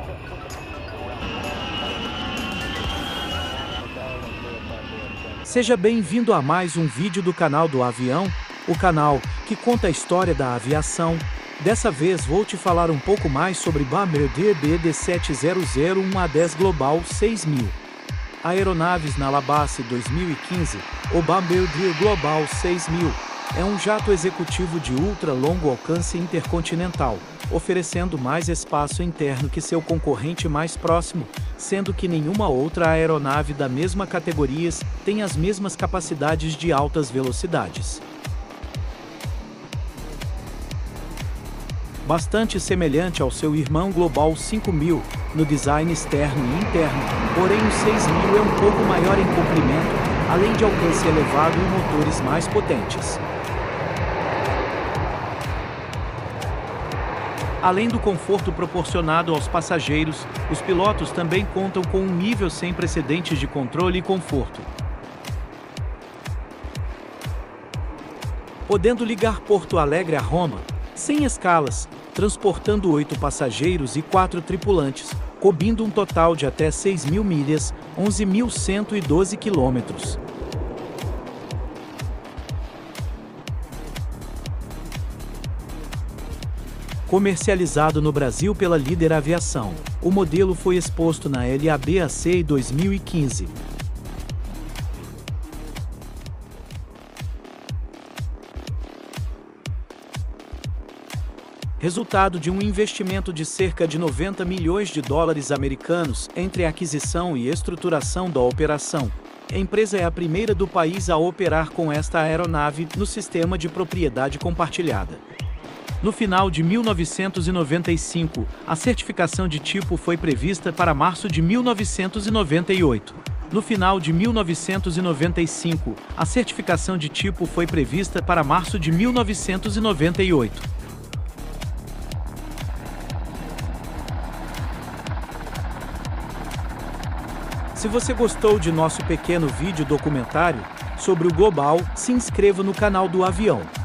Seja bem-vindo a mais um vídeo do canal do Avião, o canal que conta a história da aviação. Dessa vez vou te falar um pouco mais sobre Bombardier BD7001A10 Global 6000. Aeronaves na Airbus 2015, o Bombardier Global 6000 é um jato executivo de ultra-longo alcance intercontinental, oferecendo mais espaço interno que seu concorrente mais próximo, sendo que nenhuma outra aeronave da mesma categoria tem as mesmas capacidades de altas velocidades. Bastante semelhante ao seu irmão Global 5000 no design externo e interno, porém o 6000 é um pouco maior em comprimento, além de alcance elevado e motores mais potentes. Além do conforto proporcionado aos passageiros, os pilotos também contam com um nível sem precedentes de controle e conforto. Podendo ligar Porto Alegre a Roma, sem escalas, transportando 8 passageiros e 4 tripulantes, cobrindo um total de até 6.000 milhas, 11.112 quilômetros. Comercializado no Brasil pela Líder Aviação, o modelo foi exposto na LABAC em 2015. Resultado de um investimento de cerca de 90 milhões de dólares americanos entre a aquisição e estruturação da operação. A empresa é a primeira do país a operar com esta aeronave no sistema de propriedade compartilhada. No final de 1995, a certificação de tipo foi prevista para março de 1998. No final de 1995, a certificação de tipo foi prevista para março de 1998. Se você gostou de nosso pequeno vídeo documentário sobre o Global, se inscreva no canal do Avião.